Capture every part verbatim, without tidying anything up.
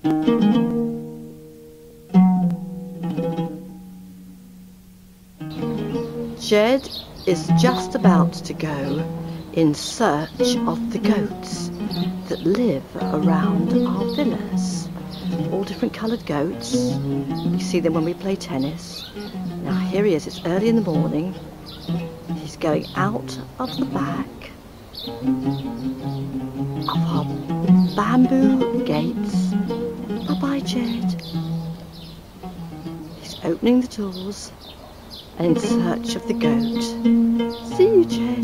Jed is just about to go in search of the goats that live around our villas. All different coloured goats. We see them when we play tennis. Now here he is, it's early in the morning. He's going out of the back of our bamboo gates. Bye-bye, Jed. He's opening the doors and in search of the goat. See you, Jed.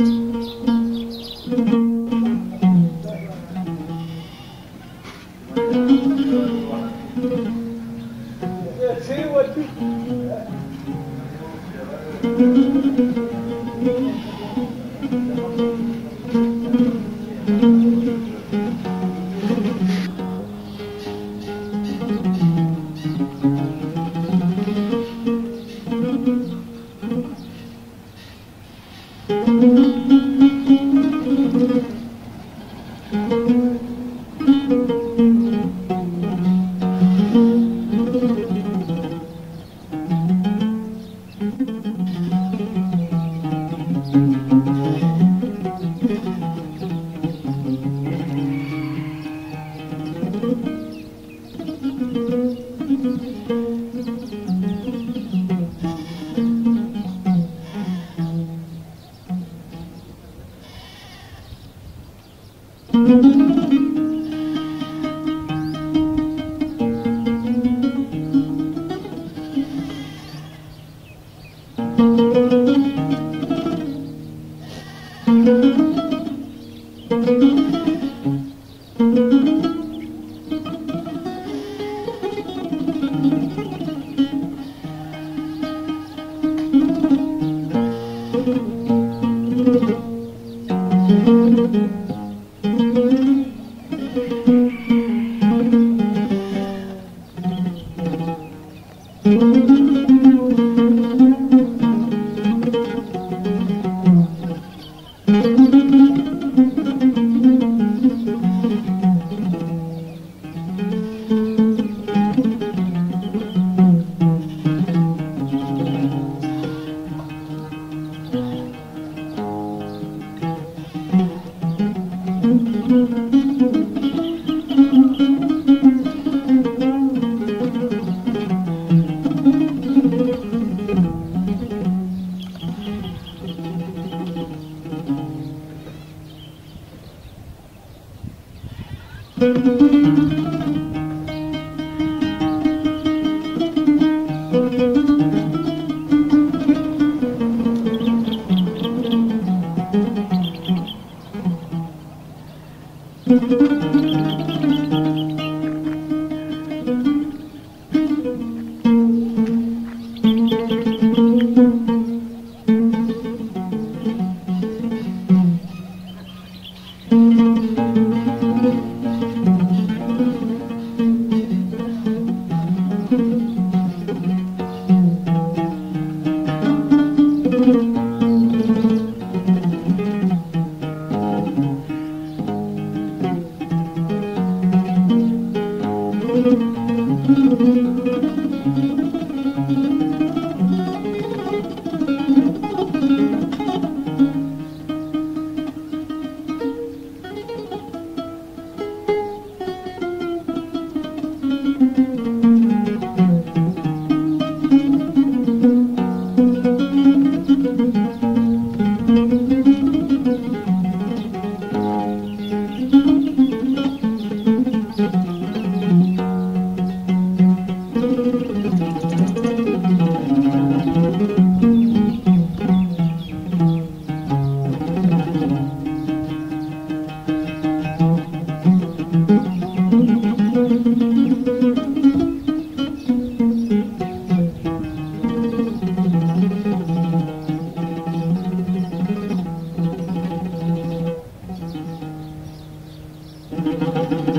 Thank you.